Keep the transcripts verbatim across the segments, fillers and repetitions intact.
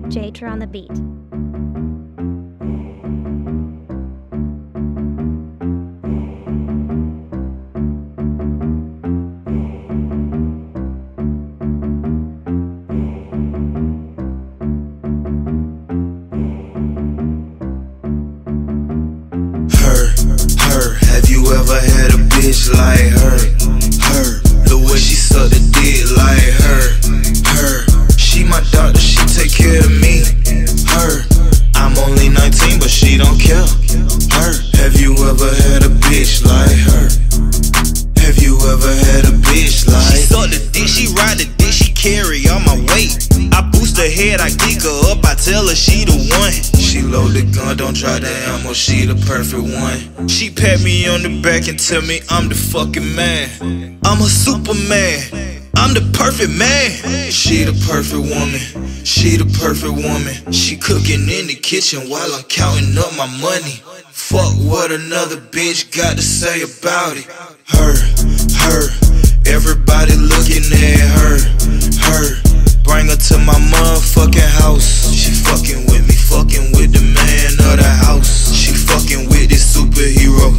Jater on the beat. Ever had a bitch like her? Her, the way she suck the dick like her. Her, she my doctor, she take care of me. Her, I'm only nineteen but she don't care. Her, have you ever had a bitch like her? Have you ever had a bitch like? She suck the dick, she ride the dick, she carry all my weight. I boost her head, I geek her up, I tell her she the one. She load the gun, don't try the ammo, she the perfect one. She pat me on the back and tell me I'm the fucking man. I'm a superman, I'm the perfect man. She the perfect woman, she the perfect woman. She cooking in the kitchen while I'm counting up my money. Fuck what another bitch got to say about it. Her, her, everybody looking at her. Her, bring her to my motherfucking house. She fucking with me, fucking with the man of the house. She fucking with this superhero.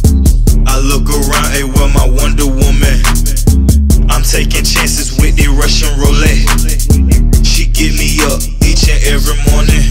I look around, hey, well, my Wonder Woman. I'm taking chances with the Russian roulette. She get me up each and every morning.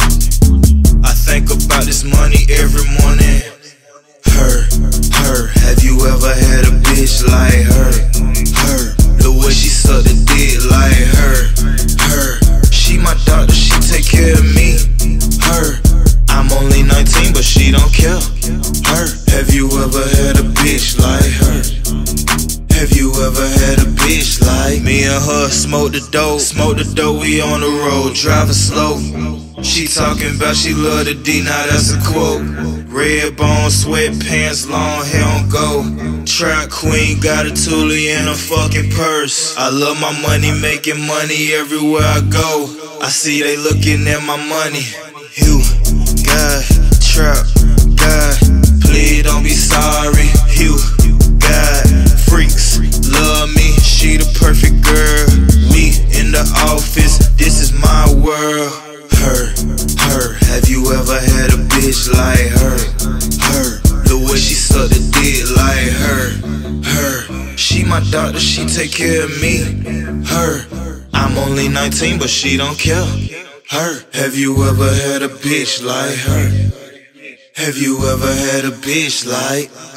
I think about this money every morning. Her, her, have you ever had a bitch like her? Her, the way she suck the dick like her. Her, she my doctor, she take care of me. Her, I'm only nineteen but she don't care. Her, have you ever had a bitch like her? Have you ever had a bitch like me? And her smoke the dope, smoke the dope, we on the road, driving slow. She talking about she love the D, now that's a quote. Red bone, sweatpants, long hair on go. Trap queen, got a toolie in her fucking purse. I love my money, making money everywhere I go. I see they looking at my money. You, God, trap, God, please don't be sorry. You, God, freaks, love me, she the perfect girl. We in the office, this is my world. Her, her, have you ever had a bitch like her? Her, the way she suck the dick like her. Her, she my doctor, she take care of me. Her, I'm only nineteen but she don't care. Her, have you ever had a bitch like her? Have you ever had a bitch like?